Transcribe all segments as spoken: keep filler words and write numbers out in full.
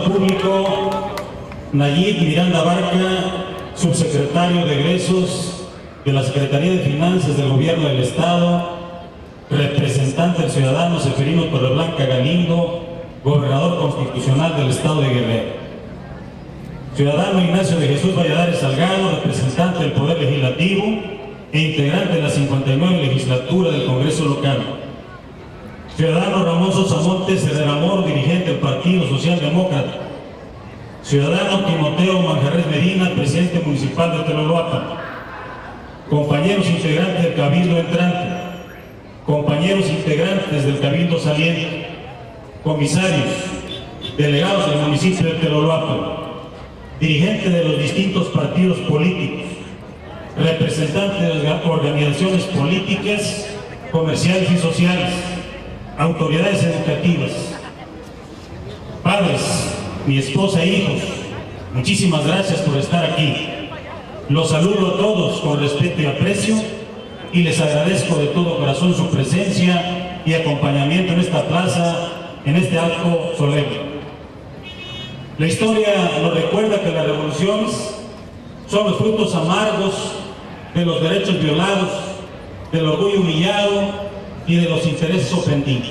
Contador Público Nayib Miranda Barca, subsecretario de Egresos de la Secretaría de Finanzas del Gobierno del Estado, representante del ciudadano Seferino Torreblanca Galindo, gobernador constitucional del Estado de Guerrero, ciudadano Ignacio de Jesús Valladares Salgado, representante del Poder Legislativo e integrante de la cincuenta y nueve legislatura del Congreso local, ciudadano Ramón Sosa Montes Herrera Amor, dirigente del Partido Socialdemócrata, ciudadano Timoteo Manjarres Medina, presidente municipal de Teloloapan, compañeros integrantes del Cabildo entrante, compañeros integrantes del Cabildo saliente, comisarios, delegados del municipio de Teloloapan, dirigentes de los distintos partidos políticos, representantes de las organizaciones políticas, comerciales y sociales, autoridades educativas, padres, mi esposa e hijos, muchísimas gracias por estar aquí. Los saludo a todos con respeto y aprecio y les agradezco de todo corazón su presencia y acompañamiento en esta plaza, en este acto solemne. La historia nos recuerda que las revoluciones son los frutos amargos de los derechos violados, del orgullo humillado y de los intereses ofendidos.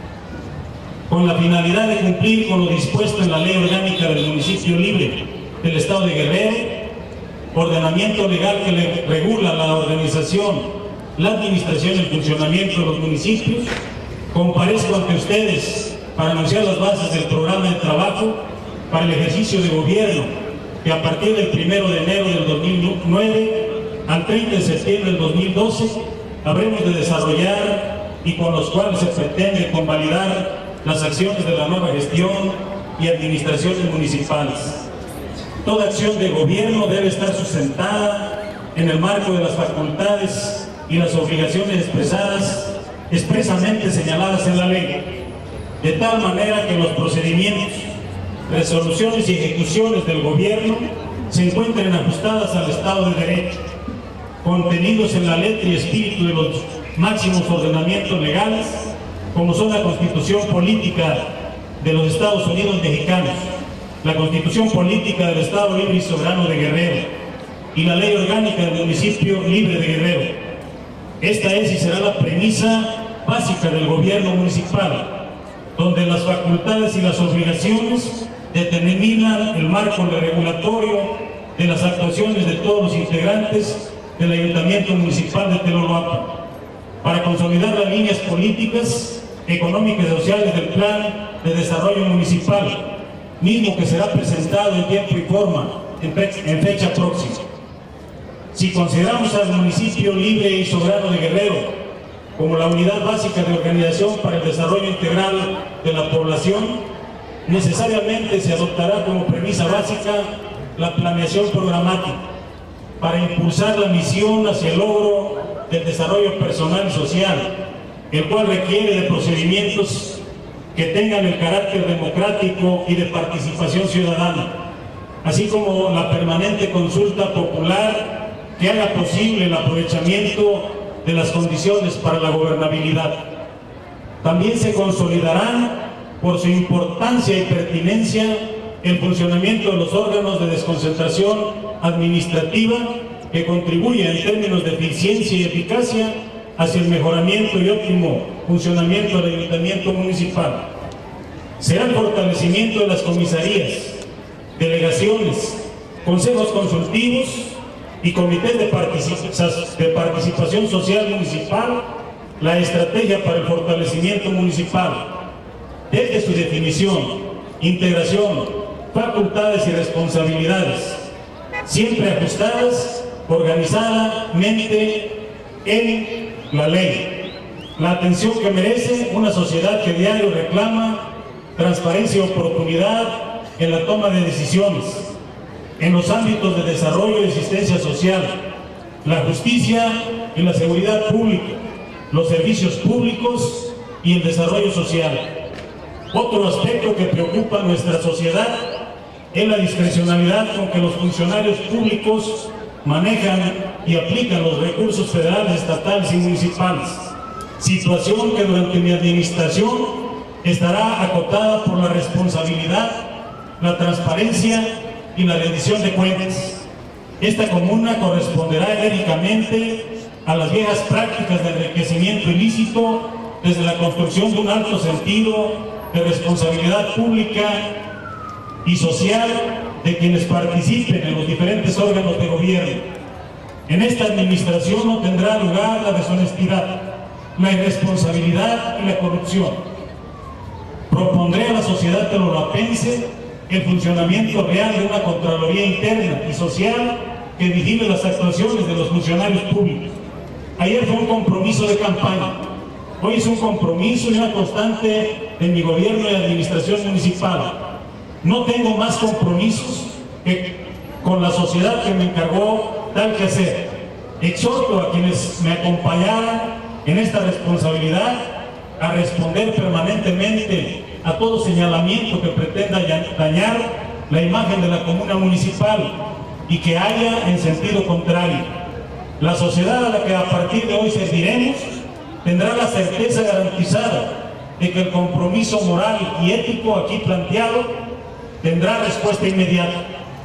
Con la finalidad de cumplir con lo dispuesto en la Ley Orgánica del Municipio Libre del Estado de Guerrero, ordenamiento legal que le regula la organización, la administración y el funcionamiento de los municipios, comparezco ante ustedes para anunciar las bases del programa de trabajo para el ejercicio de gobierno que a partir del primero de enero del dos mil nueve al treinta de septiembre del dos mil doce habremos de desarrollar y con los cuales se pretende convalidar las acciones de la nueva gestión y administraciones municipales. Toda acción de gobierno debe estar sustentada en el marco de las facultades y las obligaciones expresadas, expresamente señaladas en la ley, de tal manera que los procedimientos, resoluciones y ejecuciones del gobierno se encuentren ajustadas al Estado de Derecho, contenidos en la letra y espíritu de los máximos ordenamientos legales, como son la Constitución Política de los Estados Unidos Mexicanos, la Constitución Política del Estado Libre y Soberano de Guerrero y la Ley Orgánica del Municipio Libre de Guerrero. Esta es y será la premisa básica del gobierno municipal, donde las facultades y las obligaciones determinan el marco regulatorio de las actuaciones de todos los integrantes del Ayuntamiento Municipal de Teloloapan, para consolidar las líneas políticas, económicas y sociales del Plan de Desarrollo Municipal, mismo que será presentado en tiempo y forma en, fe en fecha próxima. Si consideramos al municipio libre y soberano de Guerrero como la unidad básica de organización para el desarrollo integral de la población, necesariamente se adoptará como premisa básica la planeación programática para impulsar la misión hacia el logro del desarrollo personal y social, el cual requiere de procedimientos que tengan el carácter democrático y de participación ciudadana, así como la permanente consulta popular que haga posible el aprovechamiento de las condiciones para la gobernabilidad. También se consolidarán, por su importancia y pertinencia, el funcionamiento de los órganos de desconcentración administrativa que contribuyen en términos de eficiencia y eficacia hacia el mejoramiento y óptimo funcionamiento del ayuntamiento municipal. Será el fortalecimiento de las comisarías, delegaciones, consejos consultivos y comités de, particip- de participación social municipal, la estrategia para el fortalecimiento municipal, desde su definición, integración, facultades y responsabilidades, siempre ajustadas organizadamente en la ley. La atención que merece una sociedad que diario reclama transparencia y oportunidad en la toma de decisiones, en los ámbitos de desarrollo y asistencia social, la justicia y la seguridad pública, los servicios públicos y el desarrollo social. Otro aspecto que preocupa a nuestra sociedad es la discrecionalidad con que los funcionarios públicos manejan y aplican los recursos federales, estatales y municipales, situación que durante mi administración estará acotada por la responsabilidad, la transparencia y la rendición de cuentas. Esta comuna corresponderá enérgicamente a las viejas prácticas de enriquecimiento ilícito desde la construcción de un alto sentido de responsabilidad pública y social de quienes participen en los diferentes órganos de gobierno. En esta administración no tendrá lugar la deshonestidad, la irresponsabilidad y la corrupción. Propondré a la sociedad telolapense el funcionamiento real de una Contraloría interna y social que vigile las actuaciones de los funcionarios públicos. Ayer fue un compromiso de campaña, hoy es un compromiso y una constante en mi gobierno y administración municipal. No tengo más compromisos que con la sociedad que me encargó tal que hacer. Exhorto a quienes me acompañaran en esta responsabilidad a responder permanentemente a todo señalamiento que pretenda dañar la imagen de la comuna municipal y que haya en sentido contrario. La sociedad a la que a partir de hoy serviremos tendrá la certeza garantizada de que el compromiso moral y ético aquí planteado tendrá respuesta inmediata.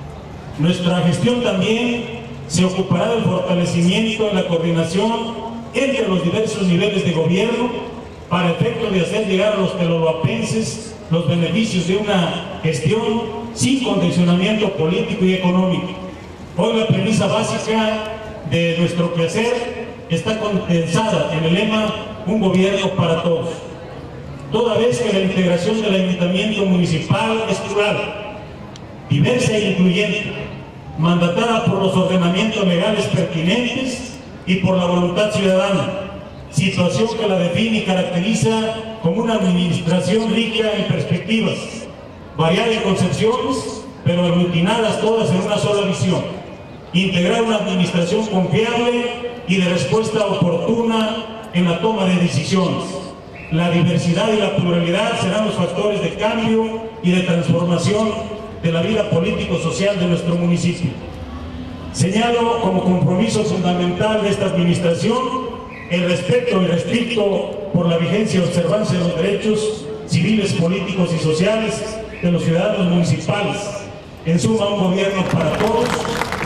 Nuestra gestión también se ocupará del fortalecimiento en la coordinación entre los diversos niveles de gobierno para efecto de hacer llegar a los telolapenses los beneficios de una gestión sin condicionamiento político y económico. Hoy la premisa básica de nuestro quehacer está condensada en el lema "Un gobierno para todos", toda vez que la integración del ayuntamiento municipal es plural, diversa e incluyente, mandatada por los ordenamientos legales pertinentes y por la voluntad ciudadana, situación que la define y caracteriza como una administración rica en perspectivas, variada en concepciones, pero aglutinadas todas en una sola visión: integrar una administración confiable y de respuesta oportuna en la toma de decisiones. La diversidad y la pluralidad serán los factores de cambio y de transformación de la vida político-social de nuestro municipio. Señalo como compromiso fundamental de esta administración el respeto irrestricto por la vigencia y observancia de los derechos civiles, políticos y sociales de los ciudadanos municipales. En suma, un gobierno para todos,